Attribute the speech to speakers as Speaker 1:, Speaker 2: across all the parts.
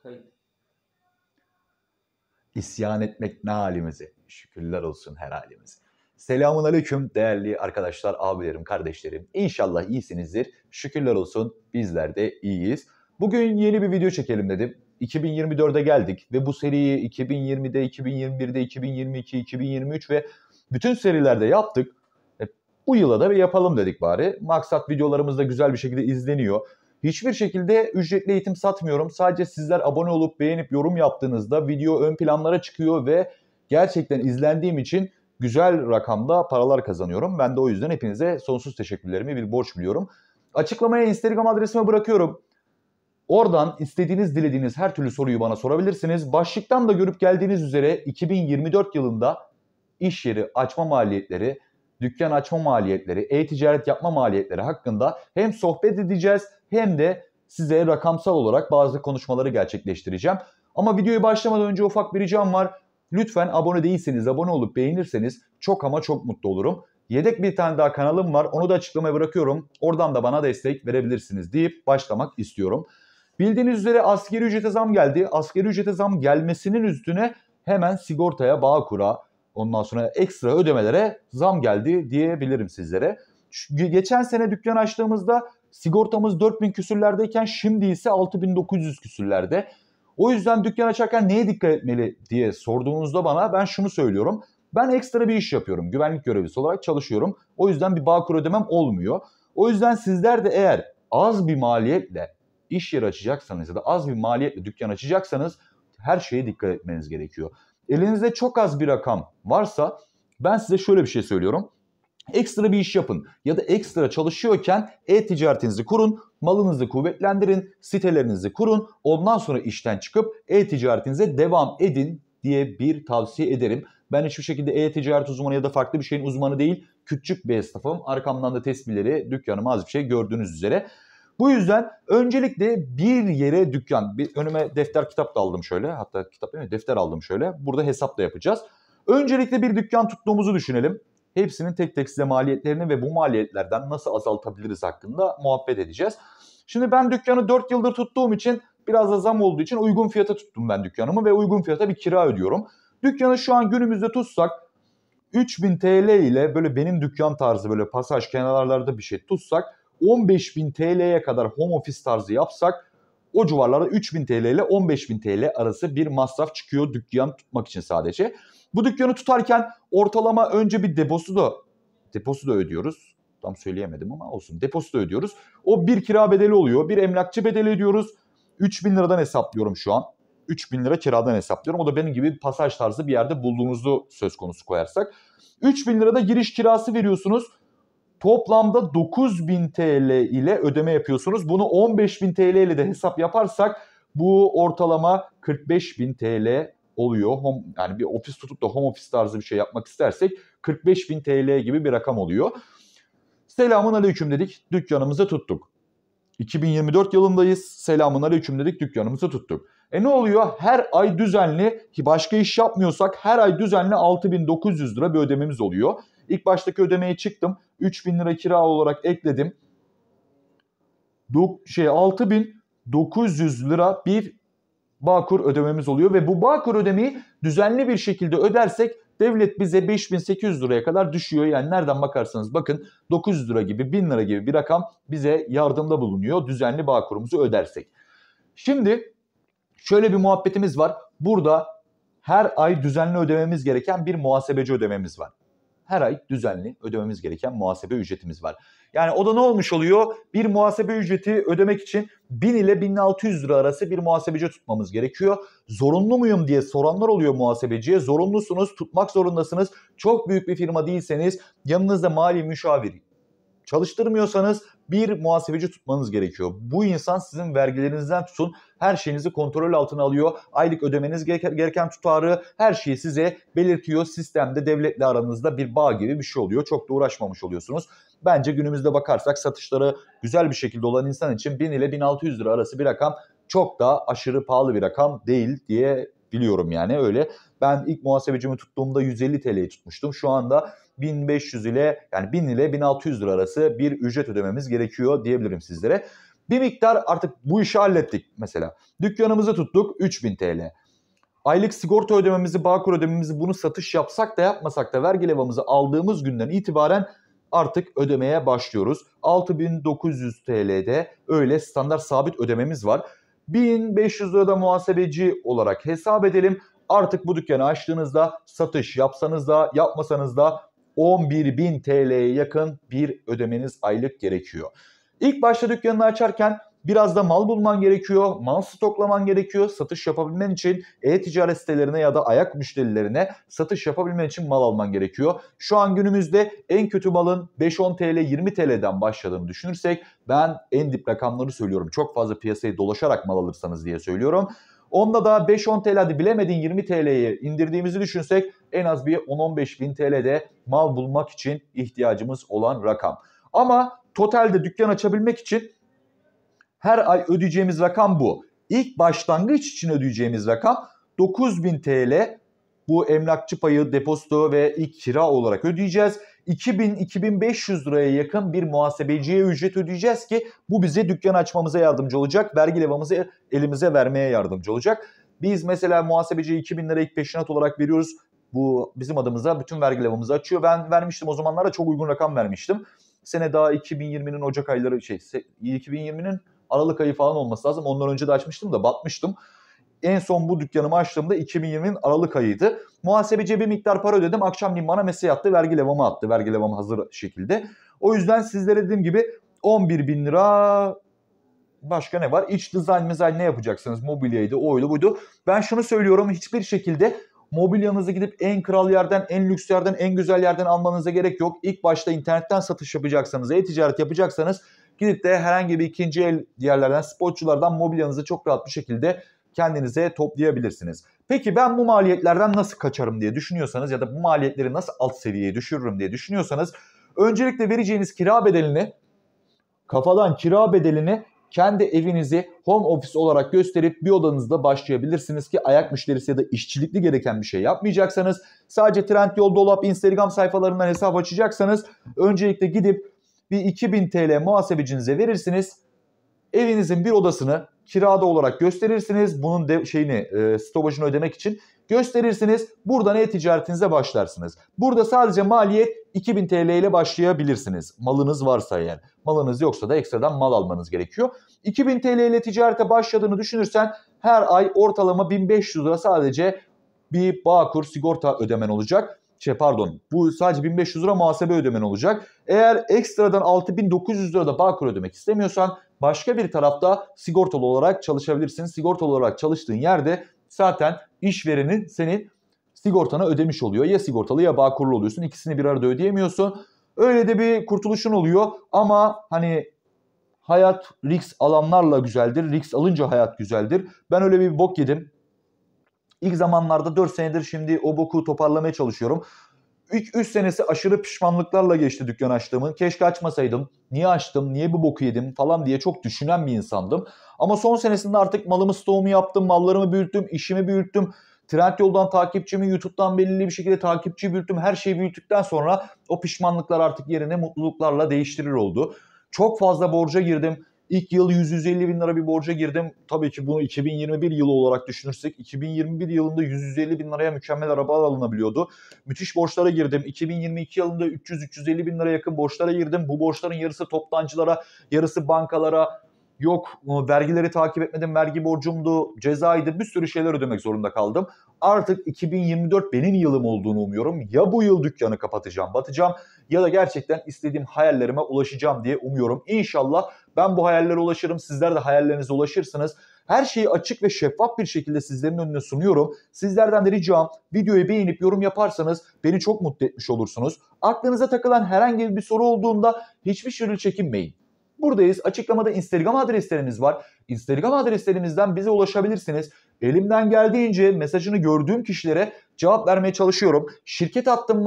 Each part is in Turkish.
Speaker 1: Kayıt.
Speaker 2: İsyan etmek ne halimize? Şükürler olsun her halimize. Selamun aleyküm değerli arkadaşlar, abilerim, kardeşlerim. İnşallah iyisinizdir. Şükürler olsun bizler de iyiyiz. Bugün yeni bir video çekelim dedim. 2024'e geldik ve bu seriyi 2020'de, 2021'de, 2022, 2023 ve bütün serilerde yaptık. Bu yıla da bir yapalım dedik bari. Maksat videolarımız da güzel bir şekilde izleniyor. Hiçbir şekilde ücretli eğitim satmıyorum. Sadece sizler abone olup beğenip yorum yaptığınızda video ön planlara çıkıyor ve gerçekten izlendiğim için güzel rakamda paralar kazanıyorum. Ben de o yüzden hepinize sonsuz teşekkürlerimi bir borç biliyorum. Açıklamaya Instagram adresime bırakıyorum. Oradan istediğiniz, dilediğiniz her türlü soruyu bana sorabilirsiniz. Başlıktan da görüp geldiğiniz üzere 2024 yılında iş yeri açma maliyetleri, dükkan açma maliyetleri, e-ticaret yapma maliyetleri hakkında hem sohbet edeceğiz hem de size rakamsal olarak bazı konuşmaları gerçekleştireceğim. Ama videoya başlamadan önce ufak bir ricam var. Lütfen abone değilseniz, abone olup beğenirseniz çok ama çok mutlu olurum. Yedek bir tane daha kanalım var. Onu da açıklamaya bırakıyorum. Oradan da bana destek verebilirsiniz deyip başlamak istiyorum. Bildiğiniz üzere asgari ücrete zam geldi. Asgari ücrete zam gelmesinin üstüne hemen sigortaya, Bağkur'a, ondan sonra ekstra ödemelere zam geldi diyebilirim sizlere. Geçen sene dükkan açtığımızda sigortamız 4000 küsürlerdeyken şimdi ise 6900 küsürlerde. O yüzden dükkan açarken neye dikkat etmeli diye sorduğunuzda bana ben şunu söylüyorum. Ben ekstra bir iş yapıyorum. Güvenlik görevlisi olarak çalışıyorum. O yüzden bir Bağkur ödemem olmuyor. O yüzden sizler de eğer az bir maliyetle iş yeri açacaksanız ya da az bir maliyetle dükkan açacaksanız her şeye dikkat etmeniz gerekiyor. Elinizde çok az bir rakam varsa ben size şöyle bir şey söylüyorum. Ekstra bir iş yapın ya da ekstra çalışıyorken e-ticaretinizi kurun, malınızı kuvvetlendirin, sitelerinizi kurun. Ondan sonra işten çıkıp e-ticaretinize devam edin diye bir tavsiye ederim. Ben hiçbir şekilde e-ticaret uzmanı ya da farklı bir şeyin uzmanı değil, küçük bir esnafım. Arkamdan da tespihleri, dükkanım az bir şey gördüğünüz üzere. Bu yüzden öncelikle bir yere dükkan, önüme defter kitap da aldım şöyle. Hatta kitap değil mi? Defter aldım şöyle. Burada hesap da yapacağız. Öncelikle bir dükkan tuttuğumuzu düşünelim. Hepsinin tek tek size maliyetlerini ve bu maliyetlerden nasıl azaltabiliriz hakkında muhabbet edeceğiz. Şimdi ben dükkanı 4 yıldır tuttuğum için biraz da zam olduğu için uygun fiyata tuttum ben dükkanımı ve uygun fiyata bir kira ödüyorum. Dükkanı şu an günümüzde tutsak 3000 TL ile böyle benim dükkan tarzı böyle pasaj kenarlarda bir şey tutsak 15.000 TL'ye kadar home office tarzı yapsak o civarlarda 3.000 TL ile 15.000 TL arası bir masraf çıkıyor dükkan tutmak için sadece. Bu dükkanı tutarken ortalama önce bir deposu da ödüyoruz. Tam söyleyemedim ama olsun. Deposu da ödüyoruz. O bir kira bedeli oluyor. Bir emlakçı bedeli ödüyoruz. 3.000 liradan hesaplıyorum şu an. 3.000 lira kiradan hesaplıyorum. O da benim gibi pasaj tarzı bir yerde bulduğunuzu söz konusu koyarsak. 3.000 lirada giriş kirası veriyorsunuz. Toplamda 9.000 TL ile ödeme yapıyorsunuz. Bunu 15.000 TL ile de hesap yaparsak bu ortalama 45.000 TL oluyor. Yani bir ofis tutup da home office tarzı bir şey yapmak istersek 45.000 TL gibi bir rakam oluyor. Selamun aleyküm dedik, dükkanımızı tuttuk. 2024 yılındayız. Selamun aleyküm dedik, dükkanımızı tuttuk. Ne oluyor? Her ay düzenli, başka iş yapmıyorsak her ay düzenli 6.900 lira bir ödememiz oluyor. İlk baştaki ödemeye çıktım. 3.000 lira kira olarak ekledim. 6.900 lira bir Bağkur ödememiz oluyor ve bu Bağkur ödemeyi düzenli bir şekilde ödersek devlet bize 5.800 liraya kadar düşüyor. Yani nereden bakarsanız bakın 900 lira gibi 1.000 lira gibi bir rakam bize yardımda bulunuyor düzenli Bağkur'umuzu ödersek. Şimdi şöyle bir muhabbetimiz var. Burada her ay düzenli ödememiz gereken bir muhasebeci ödememiz var. Her ay düzenli ödememiz gereken muhasebe ücretimiz var. Yani o da ne olmuş oluyor? Bir muhasebe ücreti ödemek için 1000 ile 1600 lira arası bir muhasebeci tutmamız gerekiyor. Zorunlu muyum diye soranlar oluyor muhasebeciye. Zorunlusunuz, tutmak zorundasınız. Çok büyük bir firma değilseniz, yanınızda mali müşavir çalıştırmıyorsanız bir muhasebeci tutmanız gerekiyor. Bu insan sizin vergilerinizden tutun her şeyinizi kontrol altına alıyor. Aylık ödemeniz gereken tutarı her şeyi size belirtiyor. Sistemde devletle aranızda bir bağ gibi bir şey oluyor. Çok da uğraşmamış oluyorsunuz. Bence günümüzde bakarsak satışları güzel bir şekilde olan insan için 1000 ile 1600 lira arası bir rakam çok da aşırı pahalı bir rakam değil diye biliyorum yani öyle. Ben ilk muhasebecimi tuttuğumda 150 TL'yi tutmuştum. Şu anda 1500 ile yani 1000 ile 1600 lira arası bir ücret ödememiz gerekiyor diyebilirim sizlere. Bir miktar artık bu işi hallettik mesela. Dükkanımızı tuttuk 3000 TL. Aylık sigorta ödememizi, Bağkur ödememizi bunu satış yapsak da yapmasak da vergi levhamızı aldığımız günden itibaren artık ödemeye başlıyoruz. 6900 TL'de öyle standart sabit ödememiz var. 1500 lirada muhasebeci olarak hesap edelim. Artık bu dükkanı açtığınızda satış yapsanız da yapmasanız da 11.000 TL'ye yakın bir ödemeniz aylık gerekiyor. İlk başta dükkanını açarken biraz da mal bulman gerekiyor, mal stoklaman gerekiyor. Satış yapabilmen için e-ticaret sitelerine ya da ayak müşterilerine satış yapabilmen için mal alman gerekiyor. Şu an günümüzde en kötü malın 5-10 TL, 20 TL'den başladığını düşünürsek ben en dip rakamları söylüyorum. Çok fazla piyasayı dolaşarak mal alırsanız diye söylüyorum. Onda da 5-10 TL hadi bilemedin 20 TL'ye indirdiğimizi düşünsek en az bir 10-15 bin TL'de mal bulmak için ihtiyacımız olan rakam. Ama totalde dükkan açabilmek için her ay ödeyeceğimiz rakam bu. İlk başlangıç için ödeyeceğimiz rakam 9.000 TL. Bu emlakçı payı, depozito ve ilk kira olarak ödeyeceğiz. 2000-2500 liraya yakın bir muhasebeciye ücret ödeyeceğiz ki bu bize dükkan açmamıza yardımcı olacak. Vergi levhamızı elimize vermeye yardımcı olacak. Biz mesela muhasebeciye 2000 lira ilk peşinat olarak veriyoruz. Bu bizim adımıza bütün vergi levhamızı açıyor. Ben vermiştim o zamanlarda çok uygun rakam vermiştim. Sene daha 2020'nin Ocak ayları 2020'nin Aralık ayı falan olması lazım. Ondan önce de açmıştım da batmıştım. En son bu dükkanımı açtığımda 2020'nin Aralık ayıydı. Muhasebeciye bir miktar para ödedim. Akşamleyin bana mesaj attı. Vergi levhamı attı. Vergi levhamı hazır şekilde. O yüzden sizlere dediğim gibi 11 bin lira başka ne var? İç dizayn ne yapacaksınız? Mobilyaydı, oydu buydu. Ben şunu söylüyorum. Hiçbir şekilde mobilyanızı gidip en kral yerden, en lüks yerden, en güzel yerden almanıza gerek yok. İlk başta internetten satış yapacaksanız, e-ticaret yapacaksanız gidip de herhangi bir ikinci el yerlerden, spotçulardan mobilyanızı çok rahat bir şekilde kendinize toplayabilirsiniz. Peki ben bu maliyetlerden nasıl kaçarım diye düşünüyorsanız ya da bu maliyetleri nasıl alt seviyeye düşürürüm diye düşünüyorsanız öncelikle vereceğiniz kira bedelini, kafadan kira bedelini kendi evinizi home office olarak gösterip bir odanızda başlayabilirsiniz ki ayak müşterisi ya da işçilikli gereken bir şey yapmayacaksanız, sadece Trendyol, Dolap, Instagram sayfalarından hesap açacaksanız öncelikle gidip bir 2000 TL muhasebecinize verirsiniz. Evinizin bir odasını kirada olarak gösterirsiniz. Bunun stopajını ödemek için gösterirsiniz. Buradan e-ticaretinize başlarsınız. Burada sadece maliyet 2000 TL ile başlayabilirsiniz. Malınız varsa eğer. Malınız yoksa da ekstradan mal almanız gerekiyor. 2000 TL ile ticarete başladığını düşünürsen her ay ortalama 1500 lira sadece bir Bağkur sigorta ödemen olacak. Bu sadece 1500 lira muhasebe ödemen olacak. Eğer ekstradan 6900 lira da Bağkur ödemek istemiyorsan başka bir tarafta sigortalı olarak çalışabilirsin. Sigortalı olarak çalıştığın yerde zaten işverenin senin sigortanı ödemiş oluyor. Ya sigortalı ya Bağkurlu oluyorsun. İkisini bir arada ödeyemiyorsun. Öyle de bir kurtuluşun oluyor. Ama hani hayat risk alanlarla güzeldir. Risk alınca hayat güzeldir. Ben öyle bir bok yedim. İlk zamanlarda 4 senedir şimdi o boku toparlamaya çalışıyorum. İlk 3 senesi aşırı pişmanlıklarla geçti dükkan açtığımın. Keşke açmasaydım. Niye açtım? Niye bu boku yedim falan diye çok düşünen bir insandım. Ama son senesinde artık malımı stoğumu yaptım. Mallarımı büyüttüm. İşimi büyüttüm. Trendyol'dan takipçimi, YouTube'dan belirli bir şekilde takipçi büyüttüm. Her şeyi büyüttükten sonra o pişmanlıklar artık yerine mutluluklarla değiştirir oldu. Çok fazla borca girdim. İlk yıl 100-150 bin lira bir borca girdim. Tabii ki bunu 2021 yılı olarak düşünürsek 2021 yılında 100-150 bin liraya mükemmel arabalar alınabiliyordu. Müthiş borçlara girdim. 2022 yılında 300-350 bin liraya yakın borçlara girdim. Bu borçların yarısı toptancılara, yarısı bankalara. Yok vergileri takip etmedim, vergi borcumdu, cezaydı, bir sürü şeyler ödemek zorunda kaldım. Artık 2024 benim yılım olduğunu umuyorum. Ya bu yıl dükkanı kapatacağım, batacağım ya da gerçekten istediğim hayallerime ulaşacağım diye umuyorum. İnşallah ben bu hayallere ulaşırım, sizler de hayallerinize ulaşırsınız. Her şeyi açık ve şeffaf bir şekilde sizlerin önüne sunuyorum. Sizlerden de ricam videoyu beğenip yorum yaparsanız beni çok mutlu etmiş olursunuz. Aklınıza takılan herhangi bir soru olduğunda hiçbir şey çekinmeyin. Buradayız. Açıklamada Instagram adreslerimiz var. Instagram adreslerimizden bize ulaşabilirsiniz. Elimden geldiğince mesajını gördüğüm kişilere cevap vermeye çalışıyorum. Şirket hattım var.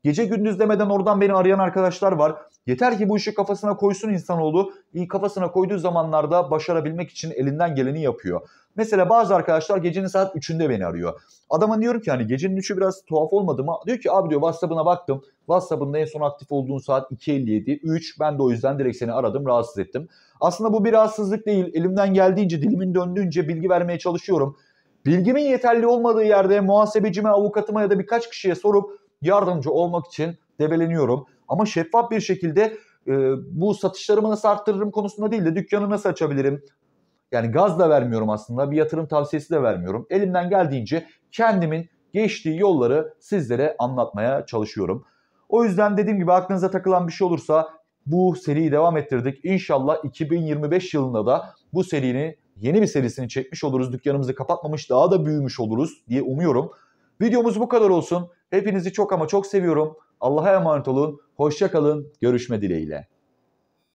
Speaker 2: Gece gündüz demeden oradan beni arayan arkadaşlar var. Yeter ki bu işi kafasına koysun insanoğlu. İyi kafasına koyduğu zamanlarda başarabilmek için elinden geleni yapıyor. Mesela bazı arkadaşlar gecenin saat 3'ünde beni arıyor. Adama diyorum ki hani gecenin 3'ü biraz tuhaf olmadı mı? Diyor ki abi diyor WhatsApp'ına baktım. WhatsApp'ında en son aktif olduğun saat 2.57, 3. Ben de o yüzden direkt seni aradım, rahatsız ettim. Aslında bu bir rahatsızlık değil. Elimden geldiğince, dilimin döndüğünce bilgi vermeye çalışıyorum. Bilgimin yeterli olmadığı yerde muhasebecime, avukatıma ya da birkaç kişiye sorup yardımcı olmak için debeleniyorum. Ama şeffaf bir şekilde bu satışlarımı nasıl arttırırım konusunda değil de dükkanı nasıl açabilirim? Yani gaz da vermiyorum aslında, bir yatırım tavsiyesi de vermiyorum. Elimden geldiğince kendimin geçtiği yolları sizlere anlatmaya çalışıyorum. O yüzden dediğim gibi aklınıza takılan bir şey olursa bu seriyi devam ettirdik. İnşallah 2025 yılında da bu serinin yeni bir serisini çekmiş oluruz. Dükkanımızı kapatmamış, daha da büyümüş oluruz diye umuyorum. Videomuz bu kadar olsun. Hepinizi çok ama çok seviyorum. Allah'a emanet olun. Hoşça kalın. Görüşme dileğiyle.